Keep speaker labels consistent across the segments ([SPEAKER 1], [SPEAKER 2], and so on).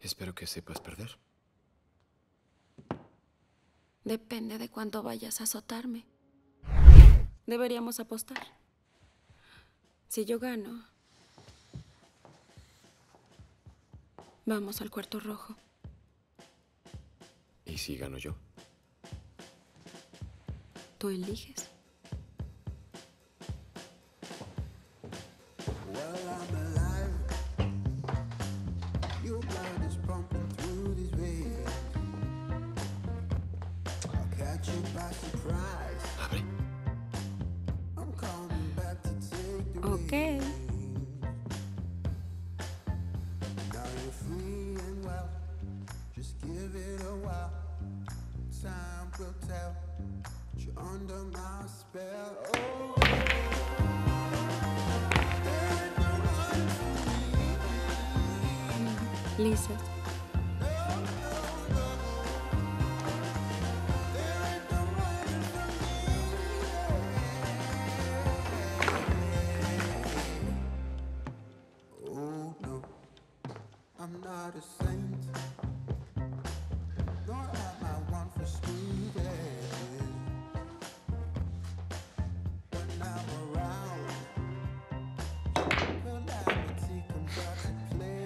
[SPEAKER 1] Espero que sepas perder.
[SPEAKER 2] Depende de cuánto vayas a azotarme. Deberíamos apostar. Si yo gano, vamos al cuarto rojo.
[SPEAKER 1] ¿Y si gano yo?
[SPEAKER 2] Tú eliges.
[SPEAKER 1] Abre.
[SPEAKER 2] Ok. Lisas.
[SPEAKER 3] I'm not a saint, nor am I one for sweetness. When I'm around, calamity comes out to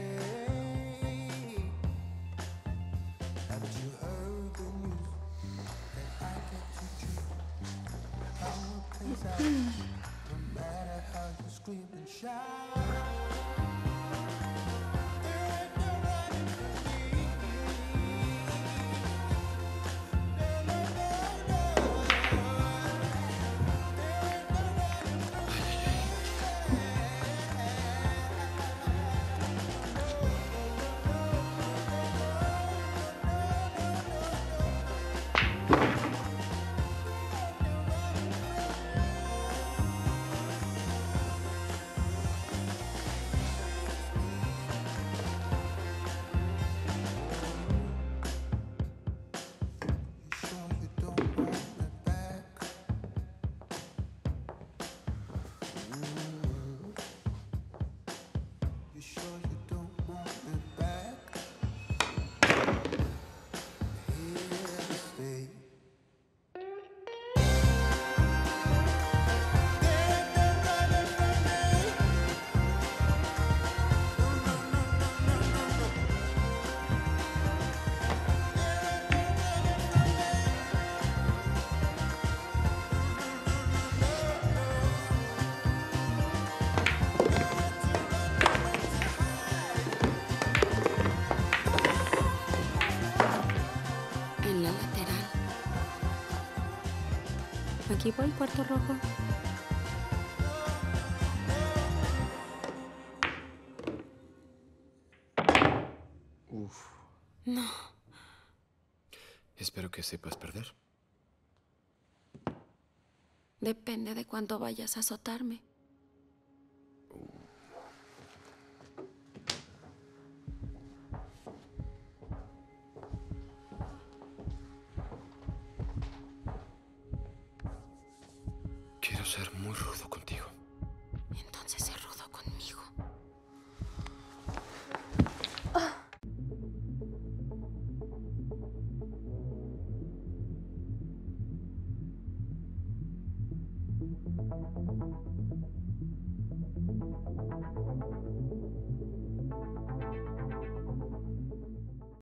[SPEAKER 3] play. Haven't you heard the news that I get to choose how it plays out? No matter how you scream and shout.
[SPEAKER 2] En la lateral. Aquí voy, cuarto rojo.
[SPEAKER 1] Uf.
[SPEAKER 2] No.
[SPEAKER 1] Espero que sepas perder.
[SPEAKER 2] Depende de cuánto vayas a azotarme.
[SPEAKER 1] Quiero ser muy rudo contigo.